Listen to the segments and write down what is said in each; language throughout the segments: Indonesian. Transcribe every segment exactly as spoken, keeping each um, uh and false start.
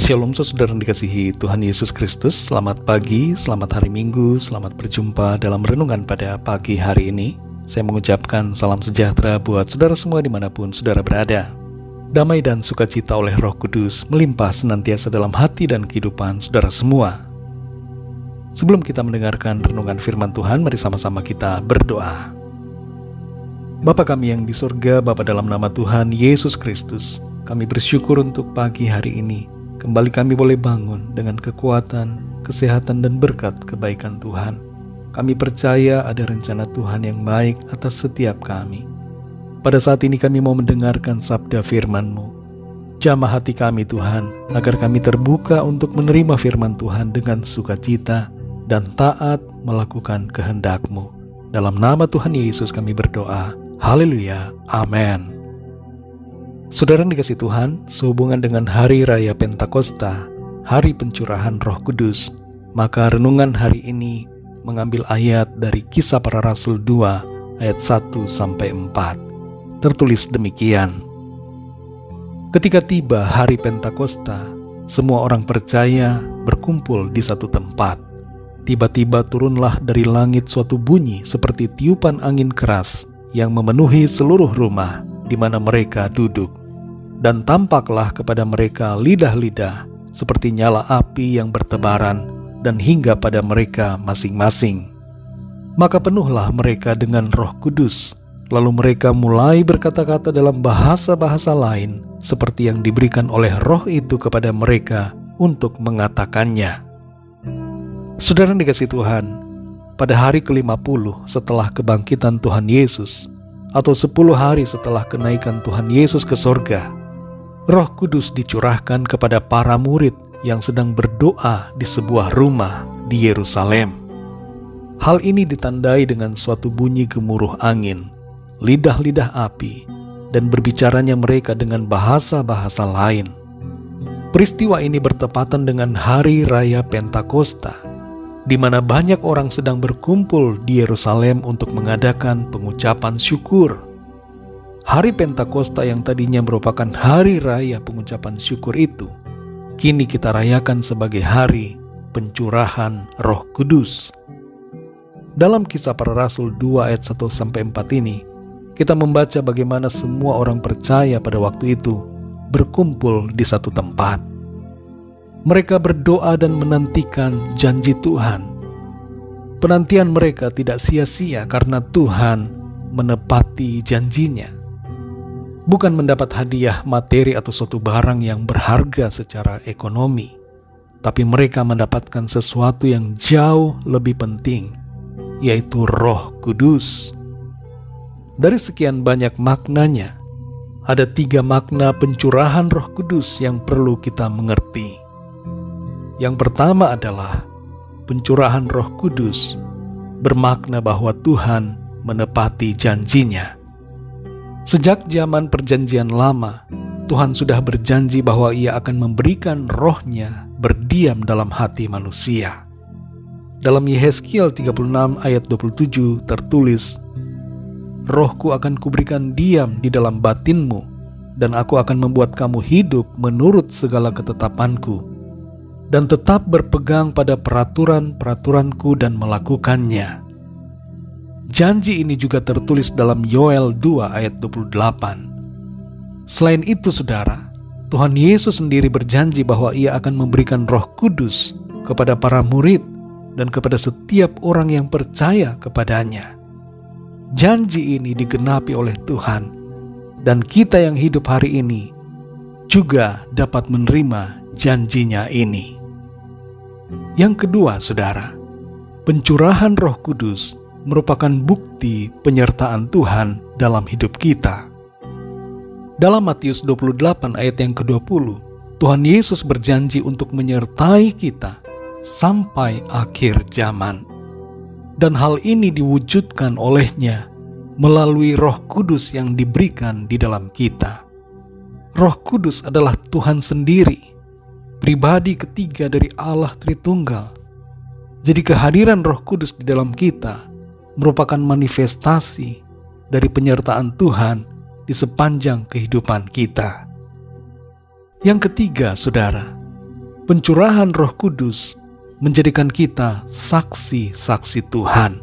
Shalom saudara yang dikasihi Tuhan Yesus Kristus. Selamat pagi, selamat hari Minggu, selamat berjumpa dalam renungan pada pagi hari ini. Saya mengucapkan salam sejahtera buat saudara semua dimanapun saudara berada. Damai dan sukacita oleh Roh Kudus melimpah senantiasa dalam hati dan kehidupan saudara semua. Sebelum kita mendengarkan renungan firman Tuhan, mari sama-sama kita berdoa. Bapa kami yang di surga, Bapa dalam nama Tuhan Yesus Kristus, kami bersyukur untuk pagi hari ini. Kembali kami boleh bangun dengan kekuatan, kesehatan, dan berkat kebaikan Tuhan. Kami percaya ada rencana Tuhan yang baik atas setiap kami. Pada saat ini kami mau mendengarkan sabda firman-Mu. Jamah hati kami Tuhan, agar kami terbuka untuk menerima firman Tuhan dengan sukacita dan taat melakukan kehendak-Mu. Dalam nama Tuhan Yesus kami berdoa. Haleluya. Amin. Saudara yang dikasihi Tuhan, sehubungan dengan Hari Raya Pentakosta, Hari Pencurahan Roh Kudus, maka renungan hari ini mengambil ayat dari Kisah Para Rasul dua ayat satu sampai empat. Tertulis demikian. Ketika tiba hari Pentakosta, semua orang percaya berkumpul di satu tempat. Tiba-tiba turunlah dari langit suatu bunyi seperti tiupan angin keras yang memenuhi seluruh rumah di mana mereka duduk. Dan tampaklah kepada mereka lidah-lidah seperti nyala api yang bertebaran dan hingga pada mereka masing-masing. Maka penuhlah mereka dengan Roh Kudus, lalu mereka mulai berkata-kata dalam bahasa-bahasa lain seperti yang diberikan oleh Roh itu kepada mereka untuk mengatakannya. Saudara yang dikasihi Tuhan, pada hari kelima puluh setelah kebangkitan Tuhan Yesus, atau sepuluh hari setelah kenaikan Tuhan Yesus ke sorga, Roh Kudus dicurahkan kepada para murid yang sedang berdoa di sebuah rumah di Yerusalem. Hal ini ditandai dengan suatu bunyi gemuruh angin, lidah-lidah api, dan berbicaranya mereka dengan bahasa-bahasa lain. Peristiwa ini bertepatan dengan Hari Raya Pentakosta, di mana banyak orang sedang berkumpul di Yerusalem untuk mengadakan pengucapan syukur. Hari Pentakosta yang tadinya merupakan hari raya pengucapan syukur itu, kini kita rayakan sebagai hari pencurahan Roh Kudus. Dalam Kisah Para Rasul dua ayat satu sampai empat ini, kita membaca bagaimana semua orang percaya pada waktu itu berkumpul di satu tempat. Mereka berdoa dan menantikan janji Tuhan. Penantian mereka tidak sia-sia karena Tuhan menepati janjinya. Bukan mendapat hadiah materi atau suatu barang yang berharga secara ekonomi, tapi mereka mendapatkan sesuatu yang jauh lebih penting, yaitu Roh Kudus. Dari sekian banyak maknanya, ada tiga makna pencurahan Roh Kudus yang perlu kita mengerti. Yang pertama adalah pencurahan Roh Kudus bermakna bahwa Tuhan menepati janjinya. Sejak zaman perjanjian lama, Tuhan sudah berjanji bahwa Ia akan memberikan Roh-Nya berdiam dalam hati manusia. Dalam Yehezkiel tiga puluh enam ayat dua puluh tujuh tertulis, Roh-Ku akan kuberikan diam di dalam batinmu, dan Aku akan membuat kamu hidup menurut segala ketetapanku, dan tetap berpegang pada peraturan-peraturanku dan melakukannya. Janji ini juga tertulis dalam Yoel dua ayat dua puluh delapan. Selain itu saudara, Tuhan Yesus sendiri berjanji bahwa Ia akan memberikan Roh Kudus kepada para murid dan kepada setiap orang yang percaya kepadanya. Janji ini digenapi oleh Tuhan, dan kita yang hidup hari ini juga dapat menerima janjinya ini. Yang kedua saudara, pencurahan Roh Kudus merupakan bukti penyertaan Tuhan dalam hidup kita. Dalam Matius dua puluh delapan ayat yang kedua puluh, Tuhan Yesus berjanji untuk menyertai kita sampai akhir zaman. Dan hal ini diwujudkan olehnya melalui Roh Kudus yang diberikan di dalam kita. Roh Kudus adalah Tuhan sendiri, pribadi ketiga dari Allah Tritunggal. Jadi kehadiran Roh Kudus di dalam kita merupakan manifestasi dari penyertaan Tuhan di sepanjang kehidupan kita. Yang ketiga, saudara, Pencurahan Roh Kudus menjadikan kita saksi-saksi Tuhan.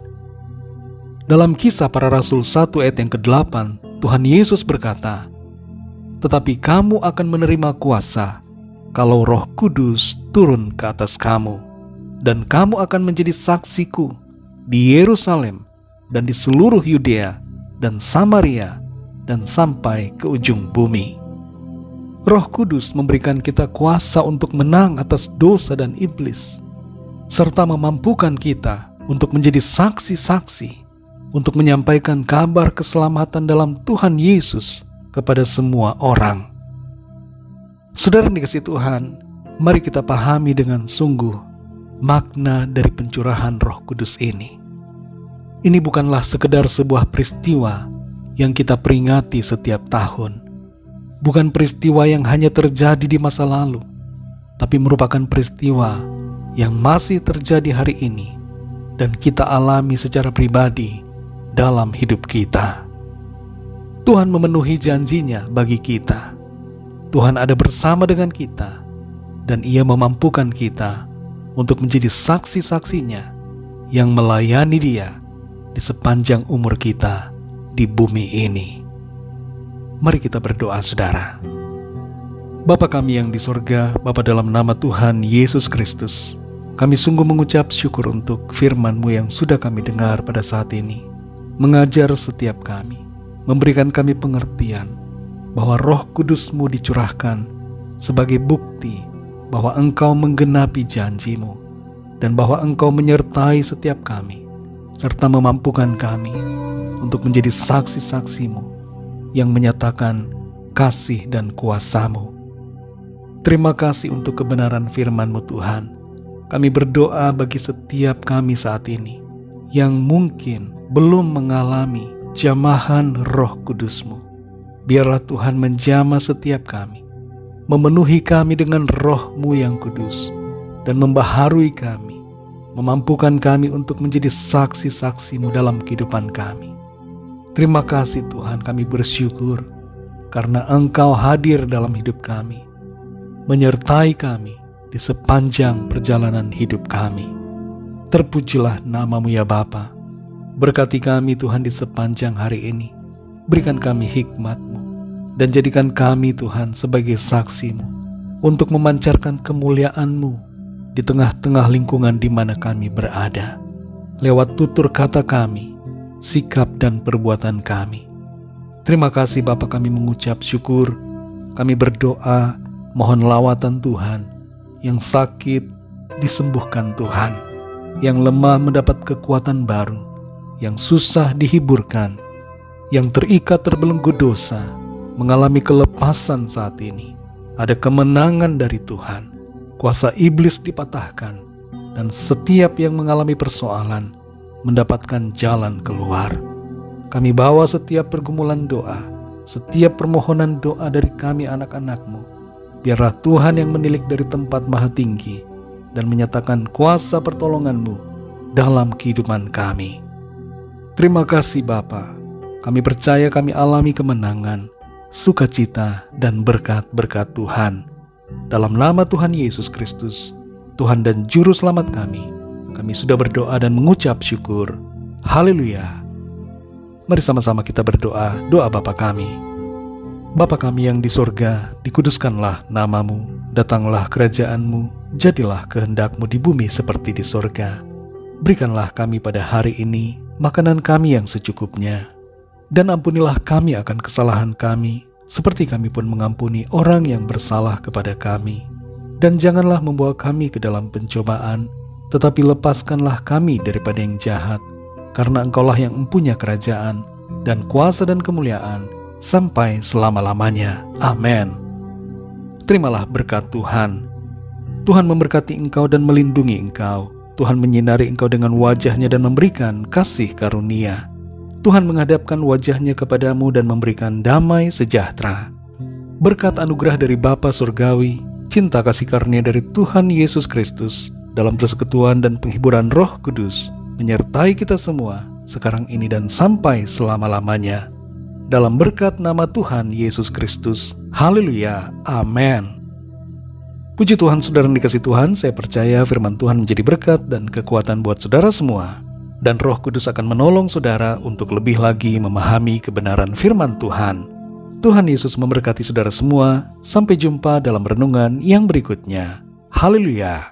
Dalam Kisah Para Rasul satu ayat yang kedelapan, Tuhan Yesus berkata, "Tetapi kamu akan menerima kuasa kalau Roh Kudus turun ke atas kamu, dan kamu akan menjadi saksiku di Yerusalem dan di seluruh Yudea dan Samaria dan sampai ke ujung bumi." Roh Kudus memberikan kita kuasa untuk menang atas dosa dan iblis, serta memampukan kita untuk menjadi saksi-saksi, untuk menyampaikan kabar keselamatan dalam Tuhan Yesus kepada semua orang. Saudara yang dikasihi Tuhan, mari kita pahami dengan sungguh makna dari pencurahan Roh Kudus ini. Ini bukanlah sekedar sebuah peristiwa yang kita peringati setiap tahun. Bukan peristiwa yang hanya terjadi di masa lalu, tapi merupakan peristiwa yang masih terjadi hari ini dan kita alami secara pribadi dalam hidup kita. Tuhan memenuhi janjinya bagi kita. Tuhan ada bersama dengan kita, dan Ia memampukan kita untuk menjadi saksi-saksinya yang melayani Dia di sepanjang umur kita di bumi ini. Mari kita berdoa, saudara. Bapa kami yang di sorga, Bapa, dalam nama Tuhan Yesus Kristus, kami sungguh mengucap syukur untuk firman-Mu yang sudah kami dengar pada saat ini, mengajar setiap kami, memberikan kami pengertian bahwa Roh Kudus-Mu dicurahkan sebagai bukti bahwa Engkau menggenapi janji-Mu, dan bahwa Engkau menyertai setiap kami, serta memampukan kami untuk menjadi saksi-saksi-Mu yang menyatakan kasih dan kuasa-Mu. Terima kasih untuk kebenaran firman-Mu, Tuhan. Kami berdoa bagi setiap kami saat ini yang mungkin belum mengalami jamahan Roh Kudus-Mu. Biarlah Tuhan menjamah setiap kami, memenuhi kami dengan Roh-Mu yang kudus, dan membaharui kami, memampukan kami untuk menjadi saksi-saksi-Mu dalam kehidupan kami. Terima kasih Tuhan, kami bersyukur karena Engkau hadir dalam hidup kami, menyertai kami di sepanjang perjalanan hidup kami. Terpujilah nama-Mu ya Bapa. Berkati kami Tuhan di sepanjang hari ini. Berikan kami hikmat-Mu, dan jadikan kami Tuhan sebagai saksi-Mu untuk memancarkan kemuliaan-Mu di tengah-tengah lingkungan di mana kami berada, lewat tutur kata kami, sikap dan perbuatan kami. Terima kasih Bapa, kami mengucap syukur. Kami berdoa, mohon lawatan Tuhan. Yang sakit disembuhkan Tuhan, yang lemah mendapat kekuatan baru, yang susah dihiburkan, yang terikat terbelenggu dosa mengalami kelepasan saat ini. Ada kemenangan dari Tuhan, kuasa iblis dipatahkan, dan setiap yang mengalami persoalan mendapatkan jalan keluar. Kami bawa setiap pergumulan doa, setiap permohonan doa dari kami anak-anak-Mu. Biarlah Tuhan yang menilik dari tempat maha tinggi dan menyatakan kuasa pertolongan-Mu dalam kehidupan kami. Terima kasih Bapa. Kami percaya kami alami kemenangan, sukacita, dan berkat-berkat Tuhan. Dalam nama Tuhan Yesus Kristus, Tuhan dan Juru Selamat kami, kami sudah berdoa dan mengucap syukur. Haleluya. Mari sama-sama kita berdoa, doa Bapa kami. Bapa kami yang di sorga, dikuduskanlah nama-Mu, datanglah kerajaan-Mu, jadilah kehendak-Mu di bumi seperti di sorga. Berikanlah kami pada hari ini makanan kami yang secukupnya, dan ampunilah kami akan kesalahan kami, seperti kami pun mengampuni orang yang bersalah kepada kami. Dan janganlah membawa kami ke dalam pencobaan, tetapi lepaskanlah kami daripada yang jahat, karena Engkaulah yang mempunyai kerajaan, dan kuasa dan kemuliaan, sampai selama-lamanya. Amin. Terimalah berkat Tuhan. Tuhan memberkati engkau dan melindungi engkau. Tuhan menyinari engkau dengan wajah-Nya dan memberikan kasih karunia. Tuhan menghadapkan wajah-Nya kepadamu dan memberikan damai sejahtera. Berkat anugerah dari Bapa Surgawi, cinta kasih karunia dari Tuhan Yesus Kristus, dalam persekutuan dan penghiburan Roh Kudus, menyertai kita semua, sekarang ini dan sampai selama-lamanya. Dalam berkat nama Tuhan Yesus Kristus. Haleluya. Amin. Puji Tuhan, saudara yang dikasih Tuhan, saya percaya firman Tuhan menjadi berkat dan kekuatan buat saudara semua. Dan Roh Kudus akan menolong saudara untuk lebih lagi memahami kebenaran firman Tuhan. Tuhan Yesus memberkati saudara semua. Sampai jumpa dalam renungan yang berikutnya. Haleluya.